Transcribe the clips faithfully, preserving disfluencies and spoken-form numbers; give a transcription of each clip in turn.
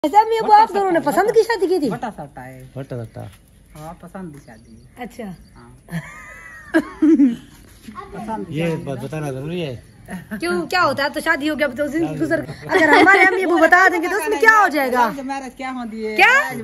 मेरे को आप दोनों ने पसंद की शादी की थी? बटा सट्टा है। बटा सट्टा। हाँ पसंद की शादी। अच्छा। पसंद ये बात बताना जरूरी है। क्यों, क्या होता है? तो शादी हो गया तो जिंदगी गुजर, अगर हमारे अम्मी वो बता देंगे तो उसमें क्या हो जाएगा? मैरिज क्या होती है? क्या ये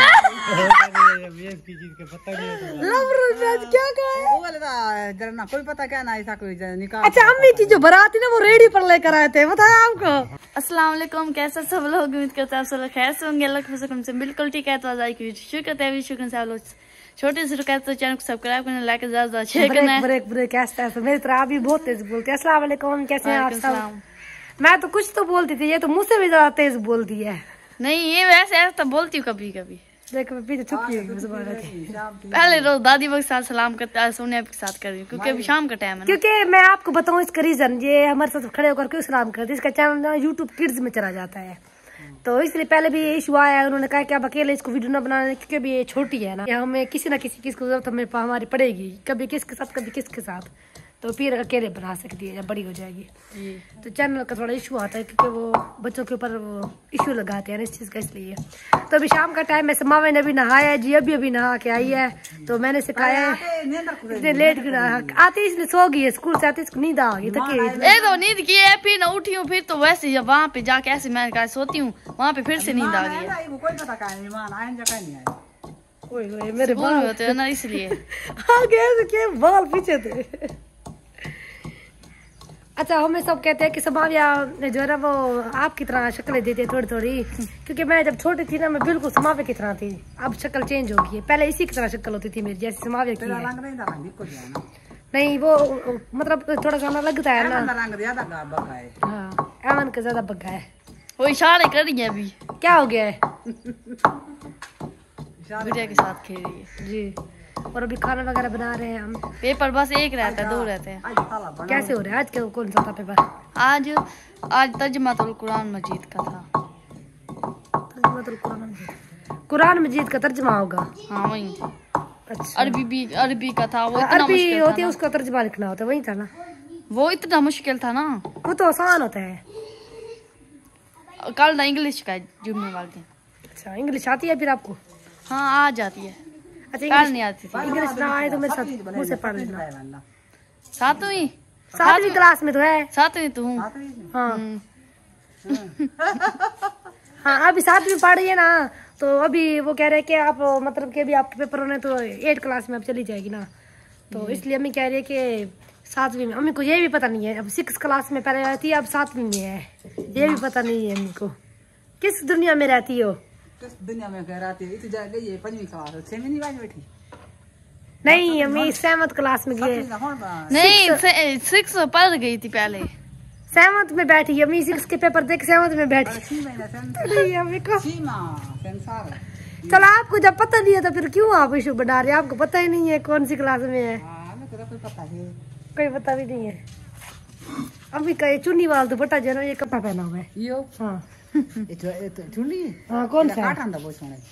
इसकी चीज का पता नहीं है। लव मैरिज क्या कहा है? वो वाला जरा ना कोई पता क्या ना ऐसा कोई निकाह। अच्छा, अम्मी की जो बारात थी ना वो रेडी पर लेकर आए थे, बताया आपको? अस्सलाम वालेकुम, कैसे सब लोग? उम्मीद करते हैं आप सब लोग खैर से होंगे। अल्लाह के फजल से बिल्कुल ठीक है। तो आज की शुक्र करते हैं, शुक्र से आप लोग छोटे से रुका तो चैनल को सब्सक्राइब करना, लाइक ज्यादा शेयर करना है। ब्रेक ब्रेक ऐसा ऐसा मेरी तरह अभी बहुत तेज बोलते हैं। अस्सलाम वालेकुम, कैसे हैं आप सब? मैं तो कुछ तो बोलती थी, ये तो मुझसे भी ज्यादा तेज बोलती है। नहीं, ये वैसे ऐसा तो बोलती हूँ कभी कभी। देख मैं पीछे छुप गई। पहले रोज दादी के साथ सलाम करते हैं, सोनिया के साथ कर रही हूँ क्योंकि अभी शाम का टाइम है। क्योंकि मैं आपको बताऊं इसका रीजन, ये हमारे साथ खड़े होकर क्यों सलाम करते, इसका चैनल यूट्यूब किड्स में चला जाता है, तो इसलिए पहले भी ये इशू आया है। उन्होंने कहा कि अब अकेले इसको वीडियो ना बनाने, क्योंकि अभी ये छोटी है ना, हमें किसी ना किसी की जरूरत हमें हमारी पड़ेगी, कभी किसके साथ कभी किसके साथ, तो फिर अकेले बना सकती है जब बड़ी हो जाएगी। तो चैनल का थोड़ा इशू आता है क्योंकि वो बच्चों के ऊपर वो इशू लगाते हैं इस चीज़ का, इसलिए। तो अभी शाम का टाइम है, समावे ने अभी नहाया है जी, अभी अभी नहा के आई है, तो मैंने सिखाया है इतने लेट आती, इसलिए सो गई है, स्कूल से आती इसको नींद आ गई, थकी एक तो नींद की है, फिर ना उठी हूँ, फिर तो वैसे जब वहाँ पे जाके ऐसे मैं कहा सोती हूँ, वहाँ पे फिर से नींद आ गई है। मेरे बाल होते हैं ना इसलिए आगे के बाल पीछे थे। अच्छा, हमें सब कहते हैं कि समाविया जो है ना वो आपकी तरह शक्लें देती है थोड़ी थोड़ी, क्योंकि मैं जब छोटी थी ना मैं बिल्कुल समाविया की तरह थी, अब शक्ल चेंज हो गई है। पहले इसी की तरह शक्ल होती थी मेरी, जैसे समाविया की है। नहीं वो मतलब थोड़ा सा ना लगता है ना, हाँ एमन का ज्यादा बग्गा है। वो इशारे कर रही है अभी। क्या हो गया है? गुड़िया के साथ खेल रही है जी। और अभी खाना वगैरह बना रहे हैं हम। पेपर बस एक रहता है, दो रहते हैं। कैसे हो रहा है आज? क्या कौन सा था पेपर? आज आज तर्जुमातुल कुरान मजीद का था। तर्जुमातुल कुरान मजीद, कुरान मजीद का तर्जुमा होगा? हाँ वही। अच्छा। अरबी भी अरबी का था, वो इतना अरबी मुश्किल होती था है, उसका तर्जुमा लिखना होता है, वही था ना? वो इतना मुश्किल था ना। वो तो आसान होता है। कल ना इंग्लिश का जुम्मे वाले दिन। अच्छा, इंग्लिश आती है फिर आपको? हाँ आ जाती है। अच्छा, इंग्लिश नहीं आती थी। इंग्लिश ना आए तो मेरे साथ मुझे से पढ़ लेना। सातवीं सातवीं क्लास में तो है। सातवीं तो हूँ। हाँ हाँ, अभी सातवीं पढ़ रही है ना, तो अभी वो कह रहे हैं कि आप मतलब कि अभी आपके पेपर होने तो एट क्लास में अब चली जाएगी ना, तो इसलिए अम्मी कह रही है कि सातवीं में। अम्मी को ये भी पता नहीं है, अब सिक्स क्लास में पहले रहती है, अब सातवीं में है, ये भी पता नहीं है अम्मी को। किस दुनिया में रहती हो? किस दुनिया में कह रहा थी? इतनी जा गई है पंचवीं क्लास, छवीं नहीं बैठी। नहीं, अम्मी सेवंथ क्लास में गई। नहीं, सिक्स पढ़ गई थी पहले, सेवंथ में बैठी। अम्मी सिक्स के पेपर देख सेवंथ में बैठी। चलो, आपको जब पता नहीं है तो फिर क्यों आप इशू बना रहे हैं? आपको पता ही नहीं है कौन सी क्लास में है। कोई पता भी नहीं है। अम्मी का चुन्नी वाला दुपट्टा जो है ना, ये कपड़ा पहना हुआ है। हाँ चुन्नी। हाँ, कौन सा? चुन्नी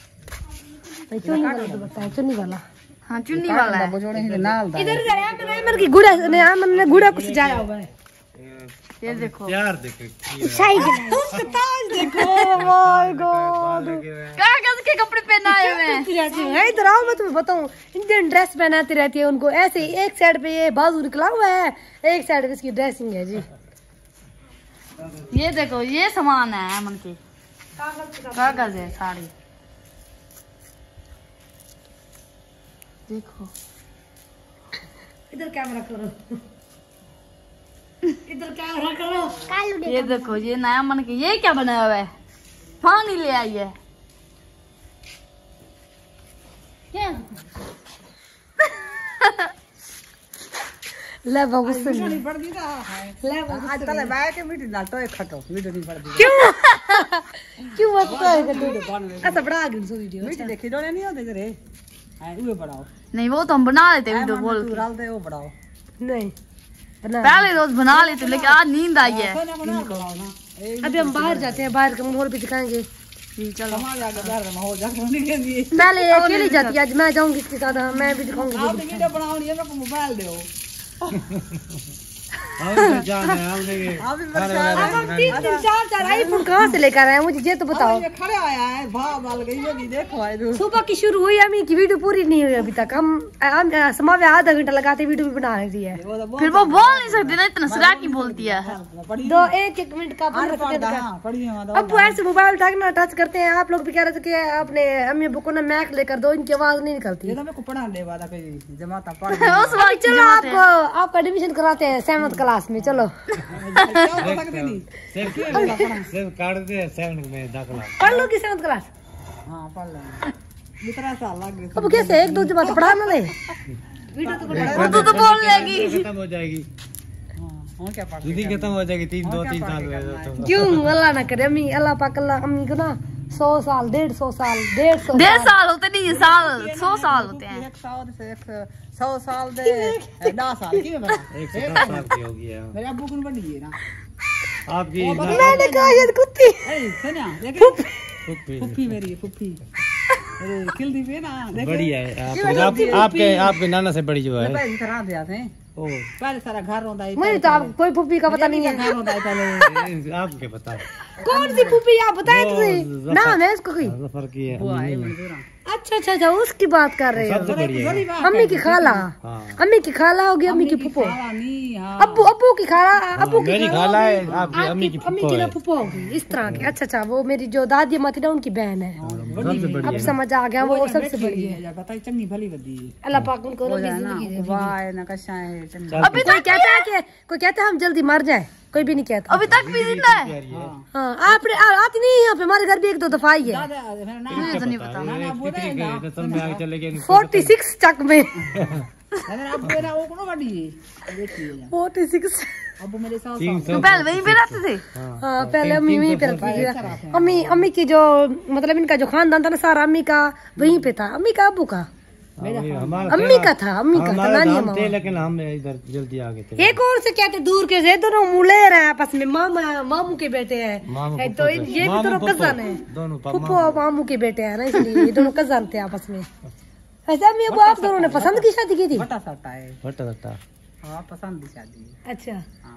वाला दुपट्टा है, चुन्नी वाला। हाँ चुन्नी वाला है। इधर इधर की गुड़ा ने आमन ने गुड़ा को सजाया हुआ है। ये देखो यार, देखो शाही देखो, माय गॉड, कागज के कपड़े पहनाए हुए हैं। इधर आओ, मैं तुम्हें बताऊं, इंडियन ड्रेस पहनाती रहती है उनको ऐसे। एक साइड पे ये बाजू निकला हुआ है, एक साइड पे इसकी ड्रेसिंग है जी। ये देखो, ये सामान है अमन की, कागज है, साड़ी देखो। इधर कैमरा करो, इधर कैमरा करो। ये देखो, ये नया मन की, ये क्या बनाया हुआ है? पानी ले आई है। ले बाबू से नहीं पड़ दी ना। ले आज तले बैठ के मीठी ना तो एक खटो वीडियो नहीं पड़ दी। क्यों क्यों मत तो ऐसा बड़ा गन सो वीडियो मीठी देखी डोले नहीं होते रे। हां वो बढ़ाओ। नहीं, वो तो हम बना लेते वीडियो बोल के। डाल दे वो बढ़ाओ। नहीं पहले रोज बना लेते, लेकिन आज नींद आई है। अभी हम बाहर जाते हैं, बाहर का माहौल भी दिखाएंगे। चलो पहले अकेली जाती है, आज मैं जाऊंगी इसके साथ, मैं भी दिखाऊंगी। वीडियो बनाओ, ये मेरे को मोबाइल दो। हम जान है हम लेंगे आप भी खाने परेशान वाले अब हम तीन तीन चार चार आईफोन कहाँ से लेकर आए मुझे ये तो बताओ। ये खड़े आया है भाव बाल गई होगी देखो आए जो सुबह की शुरू हुई अम्मी की वीडियो पूरी नहीं हुई अभी तक। हम हम समावे आधा घंटा लगाते वीडियो भी बना रही है। वो तो फिर वो बोल नहीं सकती ना, इतना सरा की बोलती है। पड़ी दो एक एक मिनट का पंद्रह सेकंड का। हां पड़ी है वहां अब ऐसे मोबाइल टचना टच करते हैं। आप लोग भी कह रहे थे कि अपने अम्मी अब्बू को ना मैक लेकर दो, इनकी आवाज नहीं निकलती। ये तो मैं को पढ़ा ले वाला कहीं जमाता पढ़ उस वक्त चलो आपको आपका एडमिशन कराते हैं सेवंथ क्लास में। चलो सकते नहीं सिर्फ सिर्फ काट दे सेवन में दाखिला पढ़ लो की सेवंथ क्लास। हां पढ़ ले इतना साल लग गए। अब कैसे एक दो जमा पढ़ा ना ले वीडियो तो पढ़ा तू तो बोल लेगी। खत्म हो जाएगी हां क्या पढ़ दीदी खत्म हो जाएगी तीन दो तीन साल में तो क्यों अल्लाह ना करे। अम्मी अल्लाह पाक अल्लाह अम्मी को ना सौ साल डेढ़ सौ साल डेढ़ सौ डेढ़ साल होते नहीं, साल सौ साल होते हैं। एक साल से एक सौ साल दे दस साल की बना एक सौ दस साल की होगी यार मेरे अब्बू को बड़ी है ना आपकी मैंने कहा ये कुत्ती ए सोनिया देख फुप्पी फुफ्फी मेरी फुफ्फी अरे किल दी पे ना देख बड़ी है आप, आप, आपके आपके नाना से बड़ी जो है पहले खराब दिया थे ओ पहले सारा घर रोंदा है मुझे तो आप कोई फूफी का पता नहीं है। घर रोंदा है पहले आपके बताओ कौन सी फूफी आप बताए तो नाम है इसको कोई। जफर की है वो आए मंजूरा अच्छा अच्छा अच्छा उसकी बात कर रहे हो। सबसे बड़ी है अम्मी की खाला हाँ अम्मी की खाला होगी अम्मी की फुफो सारा नहीं हां अब्बू अब्बू की खाला अब्बू की मेरी खाला है आपकी अम्मी की अम्मी फुफो की ना है फुफो होगी इस तरह की। अच्छा अच्छा वो मेरी जो दादी माँ थी ना उनकी बहन है। सबसे बड़ी अब है समझ आ गया वो सबसे बड़ी है। या बताई चंगी भली बदी अल्लाह पाक उनको हो लंबी जाए ना जिंदगी दे। वाह ना कशा है चंगी अभी कोई कहता है कि कोई कहता है हम जल्दी मर जाए, कोई भी नहीं कहता। अभी तक भी जिंदा है। हाँ आपने आ- आती नहीं है यहाँ पे हमारे घर भी एक दो दफा आई है। दादा मेरा नाम मुझे तो नहीं पता। दसम में आगे चले गए फोर्टी सिक्स चक में मेरा अब्बू मेरा वो कोनो बड़ी है देखिए फोर्टी सिक्स। अब्बू मेरे साथ तीन तो सौ पहले वहीं पे रहते थे। हाँ पहले अम्मी वहीं पे रहती थी। अम्मी अम्मी की जो मतलब इनका जो खानदान था ना सारा अम्मी का वहीं पे था। अम्मी का अब्बू का अम्मी का था अम्मी का था नानी अम्मा। थे लेकिन हम इधर जल्दी आ गए थे। एक और से कहते दूर के से दोनों मुले रहे आपस में मामा मामू के बेटे मामू हैं। तो ये भी दोनों कजन है दोनों फुप्पो और मामू के बेटे हैं ना इसलिए ये दोनों कजन थे आपस में। ऐसे अम्मी अब्बू आप दोनों ने पसंद की शादी की थी। बटा सटा है फटा फटा हां पसंद की शादी है अच्छा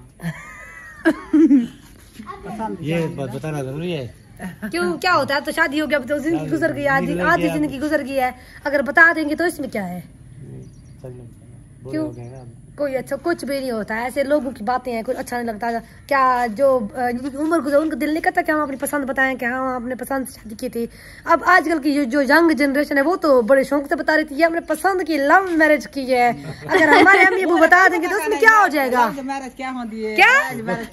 पसंद ये बात बताना जरूरी है क्यों क्या होता है तो शादी हो गया अब तो जिंदगी गुजर गई आधी आधी जिंदगी गुजर गई है अगर बता देंगे तो इसमें क्या है। क्यों कोई अच्छा कुछ भी नहीं होता है। ऐसे लोगों की बातें हैं कुछ अच्छा नहीं लगता। क्या जो अ, उम्र गुजर उनका दिल नहीं करता कि हम अपनी पसंद बताएं कि हाँ अपने पसंद से शादी की थी। अब आजकल की जो जो यंग जनरेशन है वो तो बड़े शौक से बता रही थी ये हमने पसंद की लव मैरिज की है। अगर हमारे अम्मी अब्बू बता देंगे तो उसमें क्या हो जाएगा। मैरिज क्या होती है क्या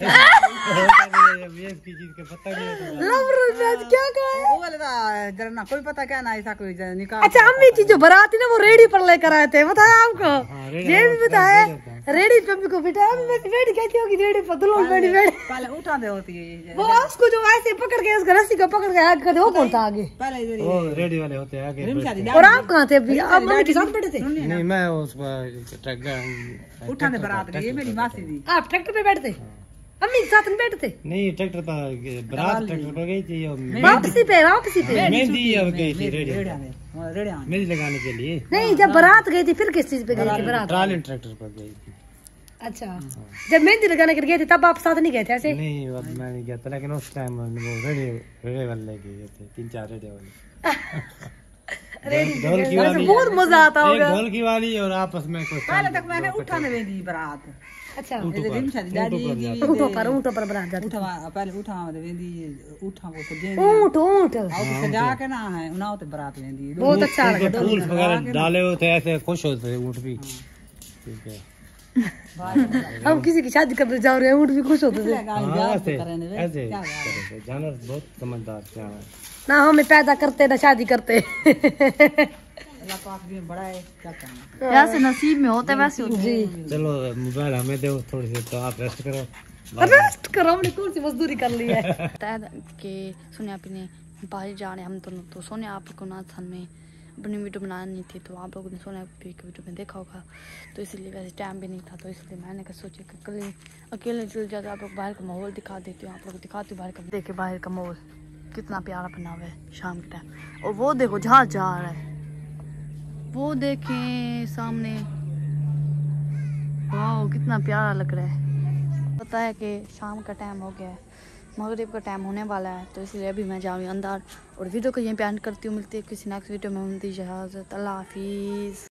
इसकी चीज का पता नहीं होता। लव मैरिज क्या कहा है। वो वाला जरा ना कोई पता क्या ना ऐसा कोई निकाह अच्छा अम्मी की जो बारात थी ना वो रेडी पर लेकर आए थे बताया आपको। रेडी ये भी बताया रेडी पे अम्मी को बेटा अम्मी बेटी कहती होगी रेडी पर दुल्हन बेटी बेटी पहले उठा दे होती है वो उसको जो ऐसे पकड़ के उसका रस्सी को पकड़ के आगे करते वो कौन था आगे। पहले इधर वो रेडी वाले होते हैं आगे बैठते हैं। और आप कहाँ थे अभी आप मम्मी के साथ बैठे थे। नहीं मैं उस पर ट्रैक्टर उठा दे बारात ये मेरी मासी थी आप ट्रैक्टर पे बैठे थे अम्मी के साथ नहीं बैठे थे। नहीं ट्रैक्टर पर बारात ट्रैक्टर पर गई थी और वापसी पे वापसी पे मेहंदी और गई थी रेडी रेडिया में रेडिया में मेहंदी लगाने के लिए नहीं जब बारात गई थी फिर किस चीज पे गई थी बारात। ट्राली ट्रैक्टर पर गई थी। अच्छा जब मेहंदी लगाने के लिए गए थे तब आप साथ नहीं गए थे ऐसे। नहीं अब मैं नहीं गया था लेकिन उस टाइम वो रेडी रेडी वाले लेके गए थे तीन चार रेडी वाले ढोल की वाली बहुत मजा आता एक होगा। ढोल की वाली और आपस में कुछ पहले तक मैंने उठा दे दी बारात अच्छा इधर रिम शादी दादी ऊँटों पर ऊँटों पर बारात जाती उठा पहले उठा दे वेंदी उठा को दे ऊँट ऊँट और सजा के ना है उना होते बारात वेंदी बहुत अच्छा लगा। फूल वगैरह डाले हुए थे ऐसे खुश होते थे ऊँट भी। ठीक है हम किसी की शादी करने जा रहे हैं ऊँट भी खुश होते थे। हाँ, ऐसे ऐसे जानवर बहुत समझदार थे जानवर। ना हमें पैदा करते ना शादी करते। अल्लाह पाक भी बड़ा है क्या करना जैसे नसीब में होता है वैसे होता है। जी चलो मोबाइल हमें दो थोड़ी सी तो आप रेस्ट करो। रेस्ट करो हमने कौन सी मजदूरी कर ली है। बताया था कि सोनिया आपी ने बाहर जा रहे हैं हम दोनों तो सोनिया आप को ना सन में अपनी वीडियो बनानी थी तो आप लोगों ने सोनिया आपी की वीडियो में देखा होगा तो इसलिए वैसे टाइम भी नहीं था तो इसलिए मैंने कहा सोचा कि कल अकेले चल जाते आप लोग बाहर का माहौल दिखा देती हूँ। आप लोग दिखाती हूँ बाहर का देखे बाहर का माहौल कितना प्यारा बना हुआ है शाम के टाइम। और वो देखो जहाज जा रहा है वो देखें सामने वाह कितना प्यारा लग रहा है। पता है कि शाम का टाइम हो गया है, मगरिब का टाइम होने वाला है, तो इसलिए अभी मैं जाऊँगी अंदर और वीडियो को यहीं पे एंड करती हूँ। मिलती है किसी नेक्स्ट वीडियो में। इजाज़त, अल्लाह हाफिज़।